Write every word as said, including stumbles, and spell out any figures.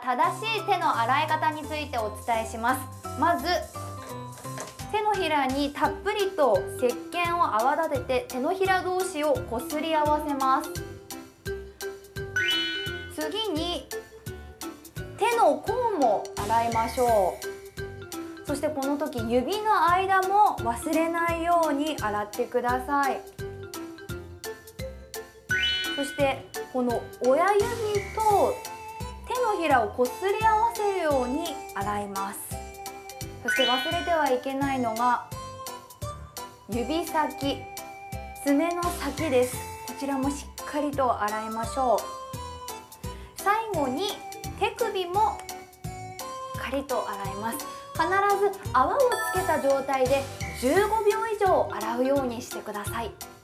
正しい手の洗い方についてお伝えします。まず手のひらにたっぷりと石鹸を泡立てて手のひら同士をこすり合わせます。次に手の甲も洗いましょう。そしてこの時指の間も忘れないように洗ってください。そしてこの親指と手のひらをこすり合わせるように洗います。そして忘れてはいけないのが指先、爪の先です。こちらもしっかりと洗いましょう。最後に手首もしっかりと洗います。必ず泡をつけた状態でじゅうごびょう以上洗うようにしてください。